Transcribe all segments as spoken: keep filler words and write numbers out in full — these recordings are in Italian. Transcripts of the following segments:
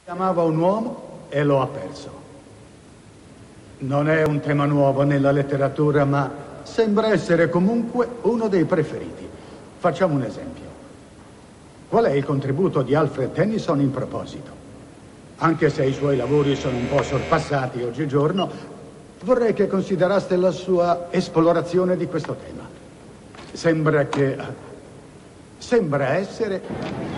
Amava un uomo e lo ha perso. Non è un tema nuovo nella letteratura, ma sembra essere comunque uno dei preferiti. Facciamo un esempio. Qual è il contributo di Alfred Tennyson in proposito? Anche se i suoi lavori sono un po' sorpassati oggigiorno, vorrei che consideraste la sua esplorazione di questo tema. Sembra che... sembra essere...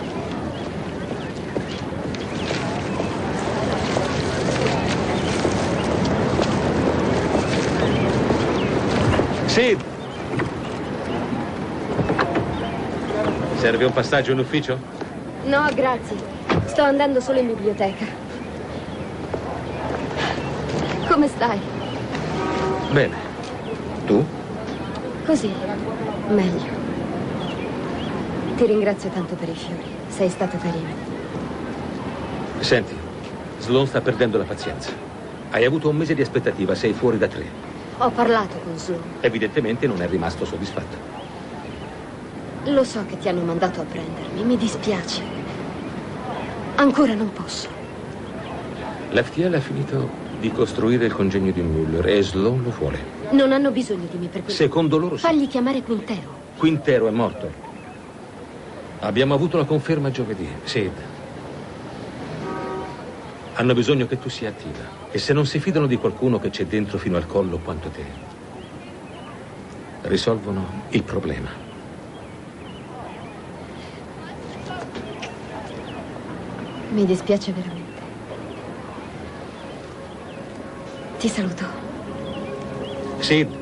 Sid! Serve un passaggio in ufficio? No, grazie. Sto andando solo in biblioteca. Come stai? Bene. Tu? Così. Meglio. Ti ringrazio tanto per i fiori. Sei stato carino. Senti, Sloan sta perdendo la pazienza. Hai avuto un mese di aspettativa, sei fuori da tre. Ho parlato con Sloan. Evidentemente non è rimasto soddisfatto. Lo so che ti hanno mandato a prendermi, mi dispiace. Ancora non posso. L'F T L ha finito di costruire il congegno di Mueller e Sloan lo vuole. Non hanno bisogno di me per questo. Secondo loro sì. Fagli chiamare Quintero. Quintero è morto. Abbiamo avuto la conferma giovedì. Sid. Hanno bisogno che tu sia attiva. E se non si fidano di qualcuno che c'è dentro fino al collo quanto te, risolvono il problema. Mi dispiace veramente. Ti saluto. Sid.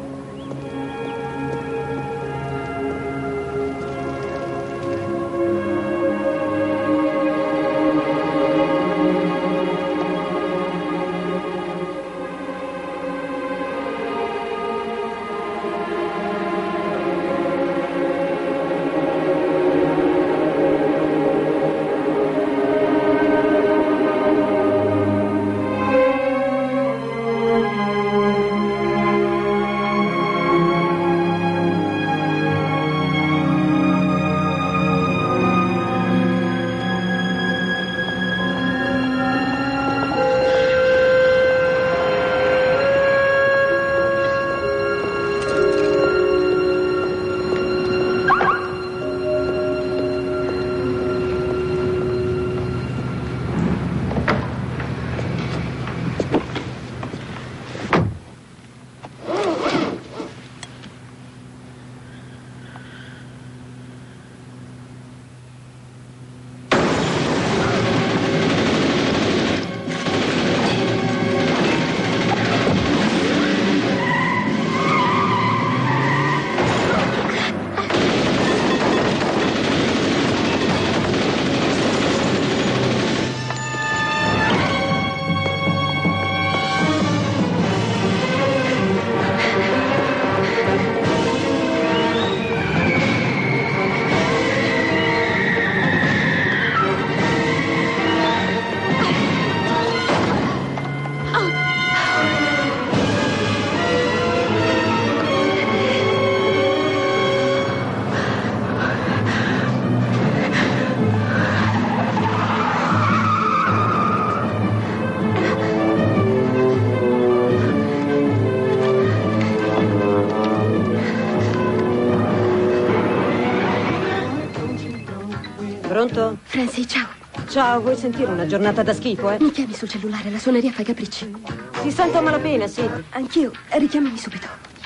Pronto? Francie, ciao. Ciao, vuoi sentire una giornata da schifo, eh? Mi chiami sul cellulare, la suoneria fa i capricci. Ti sento a malapena, sì. Anch'io. Richiamami subito.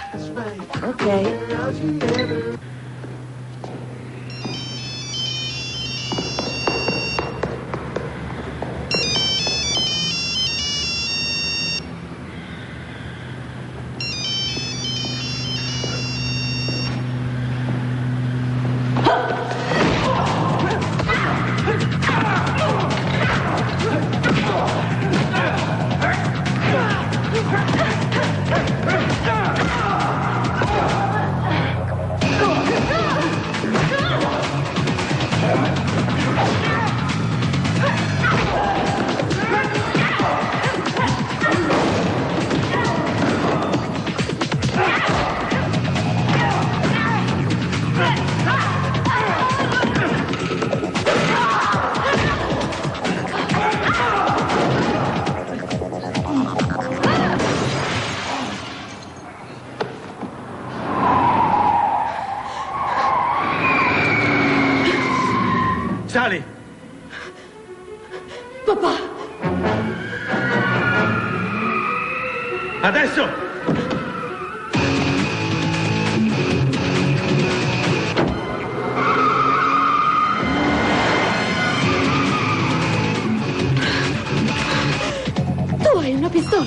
Ok. Go! Papà! Adesso! Tu hai una pistola!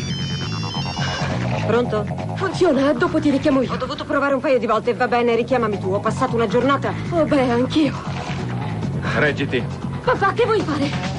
Pronto? Funziona, dopo ti richiamo io. Ho dovuto provare un paio di volte. Va bene, richiamami tu. Ho passato una giornata. Oh beh, anch'io. Reggiti. Papà, che vuoi fare?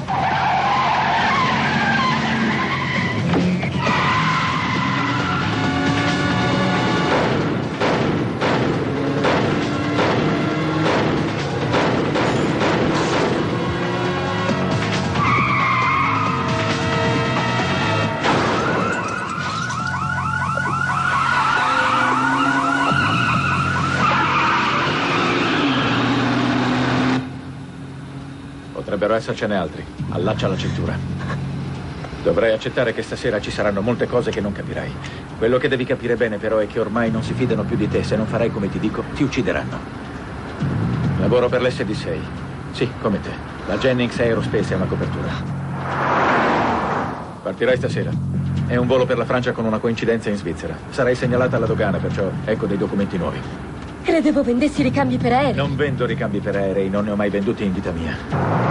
Potrebbero essercene altri. Allaccia la cintura. Dovrai accettare che stasera ci saranno molte cose che non capirai. Quello che devi capire bene però è che ormai non si fidano più di te. Se non farai come ti dico, ti uccideranno. Lavoro per l'S D sei. Sì, come te. La Jennings Aerospace è una copertura. Partirai stasera. È un volo per la Francia con una coincidenza in Svizzera. Sarai segnalata alla dogana, perciò ecco dei documenti nuovi. Credevo vendessi ricambi per aerei. Non vendo ricambi per aerei, non ne ho mai venduti in vita mia.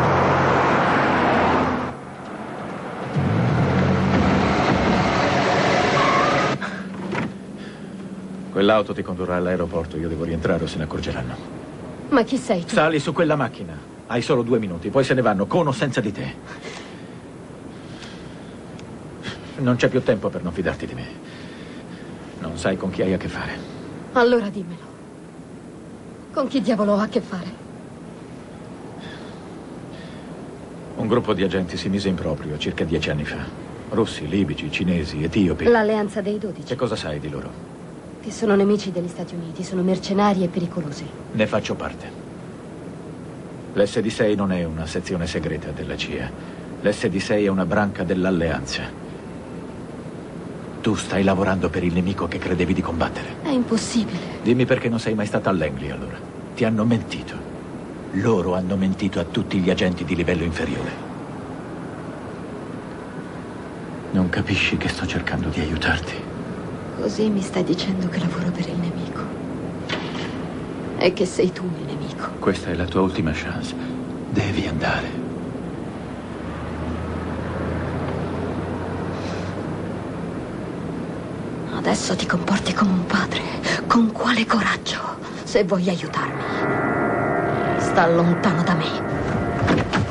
Quell'auto ti condurrà all'aeroporto, io devo rientrare o se ne accorgeranno. Ma chi sei tu? Sali su quella macchina. Hai solo due minuti, poi se ne vanno, con o senza di te. Non c'è più tempo per non fidarti di me. Non sai con chi hai a che fare. Allora dimmelo. Con chi diavolo ho a che fare? Un gruppo di agenti si mise in proprio circa dieci anni fa. Russi, libici, cinesi, etiopi. L'alleanza dei dodici. Che cosa sai di loro? Che sono nemici degli Stati Uniti, sono mercenari e pericolosi. Ne faccio parte. L'S D sei non è una sezione segreta della C I A. L'S D sei è una branca dell'alleanza. Tu stai lavorando per il nemico che credevi di combattere. È impossibile. Dimmi perché non sei mai stata a Langley, allora. Ti hanno mentito. Loro hanno mentito a tutti gli agenti di livello inferiore. Non capisci che sto cercando di aiutarti? Così mi stai dicendo che lavoro per il nemico. E che sei tu il nemico. Questa è la tua ultima chance. Devi andare. Adesso ti comporti come un padre. Con quale coraggio? Se vuoi aiutarmi, sta lontano da me.